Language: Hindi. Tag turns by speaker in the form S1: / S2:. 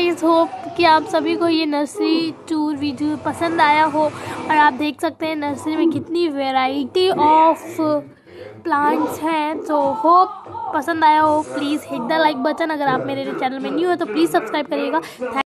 S1: गाइस, होप कि आप सभी को ये नर्सरी टूर वीडियो पसंद आया हो। और आप देख सकते हैं नर्सरी में कितनी वैरायटी ऑफ प्लांट्स हैं। तो होप पसंद आया हो। Please hit the like button. अगर आप मेरे चैनल में न्यू हो तो प्लीज़ सब्सक्राइब करिएगा।